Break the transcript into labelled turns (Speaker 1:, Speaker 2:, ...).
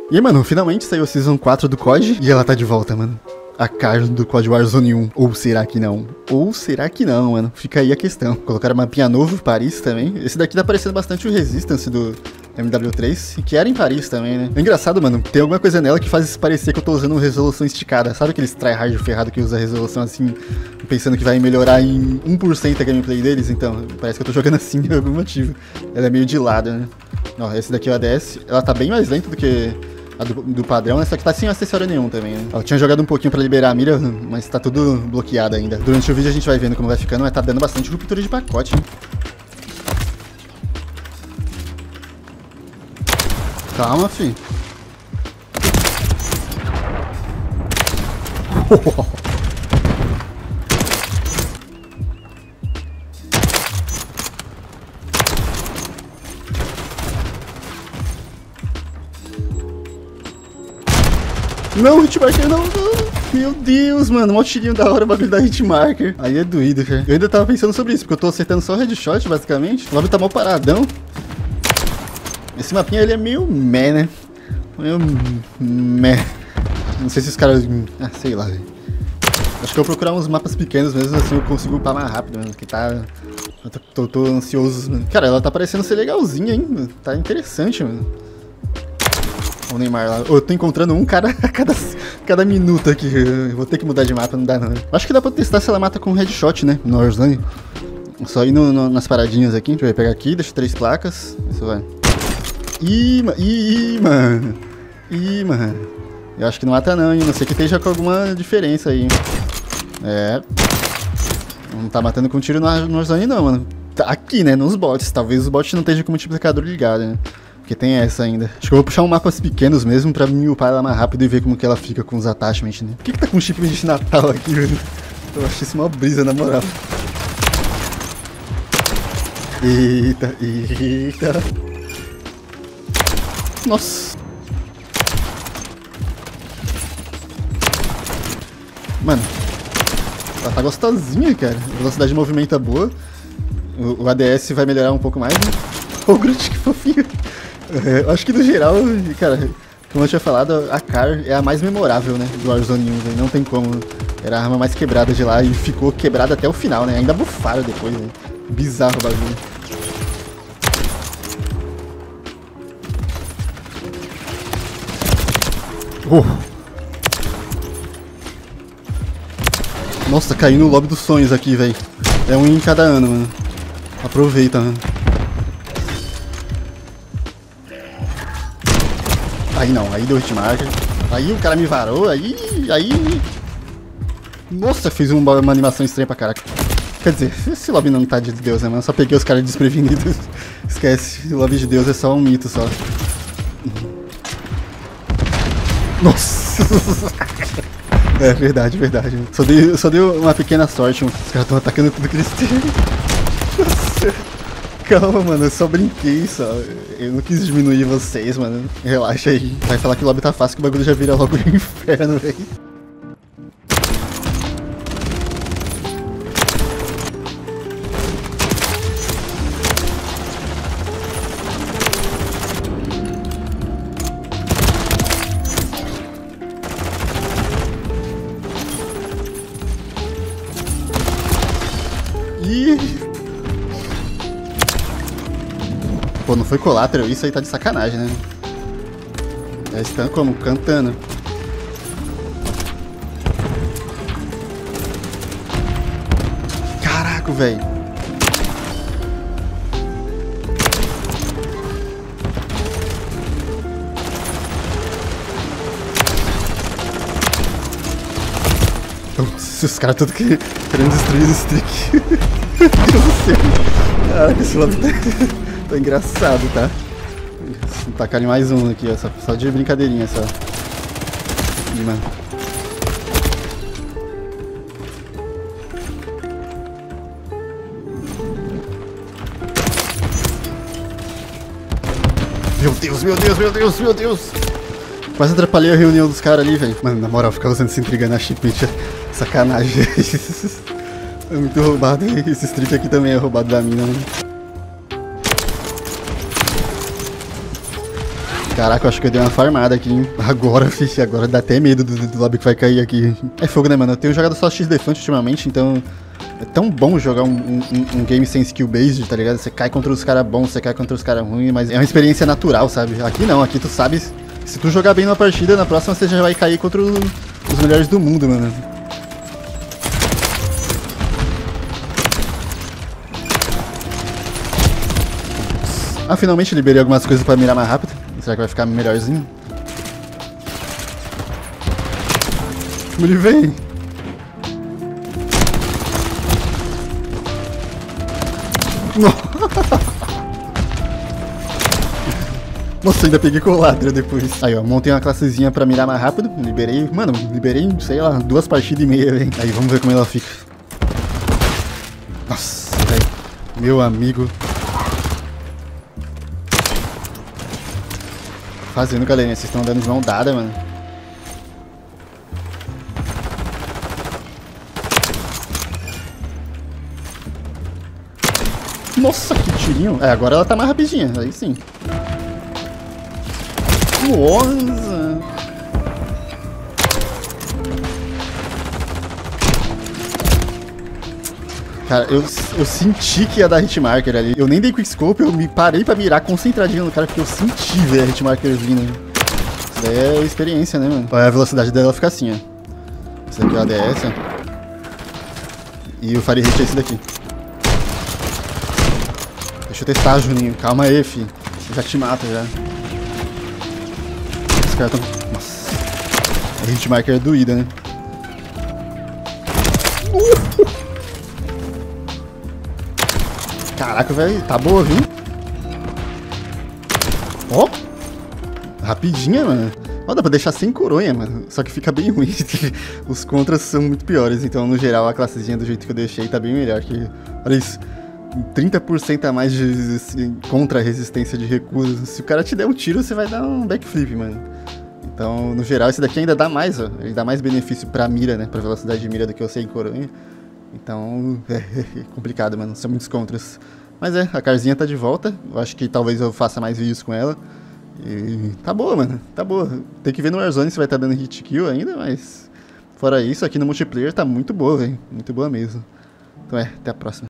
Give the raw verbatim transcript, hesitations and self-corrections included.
Speaker 1: E aí, mano, finalmente saiu a Season quatro do C O D e ela tá de volta, mano. A Carl do C O D Warzone um. Ou será que não? Ou será que não, mano? Fica aí a questão. Colocaram um mapinha novo, Paris também. Esse daqui tá parecendo bastante o Resistance do M W três, que era em Paris também, né? É engraçado, mano, tem alguma coisa nela que faz parecer que eu tô usando resolução esticada. Sabe aqueles tryhard ferrado que usa resolução assim, pensando que vai melhorar em um por cento a gameplay deles? Então, parece que eu tô jogando assim por algum motivo. Ela é meio de lado, né? Ó, esse daqui é o A D S. Ela tá bem mais lenta do que a do, do padrão, né? Só que tá sem acessório nenhum também, né? Eu tinha jogado um pouquinho pra liberar a mira, mas tá tudo bloqueado ainda. Durante o vídeo a gente vai vendo como vai ficando, mas tá dando bastante ruptura de pacote, hein? Calma, fi. Não, hitmarker não, não. Meu Deus, mano, mó tirinho da hora o bagulho da hitmarker. Aí é doído, cara. Eu ainda tava pensando sobre isso, porque eu tô acertando só headshot, basicamente. O lobby tá mó paradão. Esse mapinha, ele é meio meh, né? Meio meh. Não sei se os caras... Ah, sei lá, velho. Acho que eu vou procurar uns mapas pequenos mesmo, assim eu consigo upar mais rápido, mano. Que tá... Eu tô, tô, tô ansioso, mano. Cara, ela tá parecendo ser legalzinha, hein? Tá interessante, mano. O Neymar lá. Eu tô encontrando um cara a cada, cada minuto aqui. Eu vou ter que mudar de mapa, não dá não. Acho que dá pra testar se ela mata com headshot, né? No Warzone. Só ir no, no, nas paradinhas aqui. Deixa eu ver, pegar aqui, deixa três placas. Isso vai. Ih, ma ih, mano. Ih, mano. Eu acho que não mata não, hein? Não sei que esteja com alguma diferença aí. É. Não tá matando com tiro no, no Warzone não, mano. Tá aqui, né? Nos bots. Talvez os bots não estejam com o multiplicador ligado, né? Porque tem essa ainda. Acho que eu vou puxar um mapas pequenos mesmo pra me upar ela mais rápido e ver como que ela fica com os attachments, né? Por que que tá com chip de Natal aqui, velho? Eu achei isso uma brisa, na moral. Eita, eita. Nossa. Mano. Ela tá gostosinha, cara. A velocidade de movimento é boa. O, o A D S vai melhorar um pouco mais, né? Ô, oh, Groot, que fofinho. Eu acho que no geral, cara, como eu tinha falado, a Carl é a mais memorável, né, do Warzone um, véio. Não tem como. Era a arma mais quebrada de lá e ficou quebrada até o final, né? Ainda bufaram depois, né? Bizarro o bagulho. Oh. Nossa, caiu no lobby dos sonhos aqui, velho. É um em cada ano, mano. Aproveita, mano. Aí não, aí deu hitmarker. Aí o cara me varou, aí... Aí... Nossa, fiz uma, uma animação estranha pra caraca. Quer dizer, esse lobby não tá de Deus, né, mano? Só peguei os caras desprevenidos. Esquece, o lobby de Deus é só um mito, só. Nossa! É verdade, verdade. Só dei, só deu uma pequena sorte, mano. Os caras estão atacando tudo que eles têm. Nossa! Calma, mano, eu só brinquei, só. Eu não quis diminuir vocês, mano. Relaxa aí. Vai falar que o lobby tá fácil, que o bagulho já vira logo o inferno, velho. Ih! Pô, não foi collateral, isso aí tá de sacanagem, né? Eles estão como? Cantando. Caraca, velho. Os caras tudo que... querendo destruir o stick. Meu Deus do céu. Caraca, esse lado tá... tá engraçado, tá? Vou tacar mais um aqui, ó. Só, só de brincadeirinha, só. Ih, mano. Meu Deus, meu Deus, meu Deus, meu Deus! Quase atrapalhei a reunião dos caras ali, velho. Mano, na moral, ficar usando esse intriga na chipmate é sacanagem. É muito roubado. Esse strip aqui também é roubado da mina, mano. Caraca, eu acho que eu dei uma farmada aqui, hein? Agora, fixe, agora dá até medo do, do lobby que vai cair aqui. É fogo, né, mano? Eu tenho jogado só X-Defante ultimamente, então... É tão bom jogar um, um, um game sem skill based, tá ligado? Você cai contra os caras bons, você cai contra os caras ruins, mas é uma experiência natural, sabe? Aqui não, aqui tu sabe... Se tu jogar bem numa partida, na próxima você já vai cair contra os, os melhores do mundo, mano. Ah, finalmente liberei algumas coisas pra mirar mais rápido. Será que vai ficar melhorzinho? Como ele vem? Nossa, ainda peguei colatra depois. Aí, ó, montei uma classezinha pra mirar mais rápido. Liberei, mano, liberei, sei lá, duas partidas e meia, velho. Aí, vamos ver como ela fica. Nossa, velho. Meu amigo. Fazendo, galerinha. Vocês estão dando de mão dada, mano. Nossa, que tirinho. É, agora ela tá mais rapidinha. Aí sim. Nossa. Cara, eu, eu senti que ia dar hitmarker ali. Eu nem dei quickscope, eu me parei pra mirar concentradinho no cara, porque eu senti, velho, a hitmarker vindo. Isso daí é experiência, né, mano? Olha, a velocidade dela fica assim, ó. Esse daqui é o A D S, ó. E o Fire Hit é esse daqui. Deixa eu testar, Juninho. Calma aí, fi. Já te mata, já. Os caras tão... Nossa. A hitmarker é doída, né? Uh! Caraca, velho. Tá boa, viu? Ó. Rapidinha, mano. Ó, dá pra deixar sem coronha, mano. Só que fica bem ruim. Os contras são muito piores. Então, no geral, a classezinha do jeito que eu deixei tá bem melhor. Que... Olha isso. trinta por cento a mais de assim, contra-resistência de recuo. Se o cara te der um tiro, você vai dar um backflip, mano. Então, no geral, esse daqui ainda dá mais, ó. Ele dá mais benefício pra mira, né? Pra velocidade de mira do que eu sei em coronha. Então, é complicado, mano. São muitos contras. Mas é, a Carzinha tá de volta. Eu acho que talvez eu faça mais vídeos com ela. E tá boa, mano. Tá boa. Tem que ver no Warzone se vai estar tá dando hit kill ainda, mas... Fora isso, aqui no multiplayer tá muito boa, velho. Muito boa mesmo. Então é, até a próxima.